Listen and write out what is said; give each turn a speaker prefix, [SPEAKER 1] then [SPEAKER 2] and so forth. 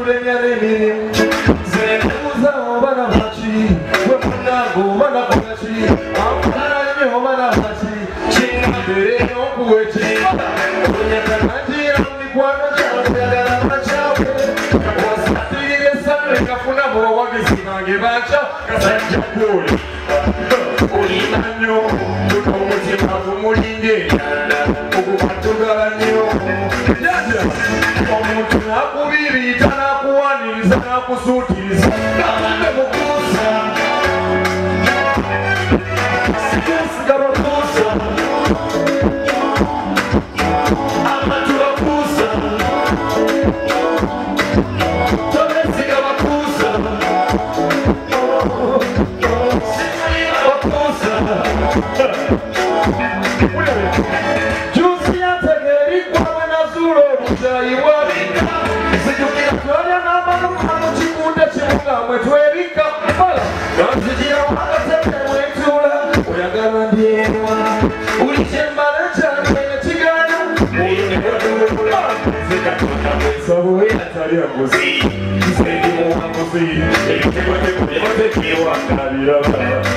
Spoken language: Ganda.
[SPEAKER 1] tulenya n'emirimu zenebuza oba nabaki gwe munange oba nakolaki ankula nnyo oba nabaki kinambere n'okuwa ekimba onyaganangira mu mikwano gyawe oyagala bakyawe osatirira essano ekafuna bw'owagizi bange bakya kasajja gwoli olina nnyo tuno omutima gumulinde enjala ogumatugala nnyo janja omuntu nakubiriita nakuwaniriza nakusuutiriza abadde mukuusa sikesiga bakuusa amatu bakuusa tobesiga bakuusa jusi yategeri kwawe nazuula obukyayi bwabika zijukira twalya n'amanuka mu kikunde kimugamwe twebika bala nanzigira wagatepe mwetuula oyagala ndyewa buli kyembala kyange nekigana oyonewadula zekatonda mwesabuwe atali aguzi sendi muwanguzi ebitegotegotebatekewangalabiraba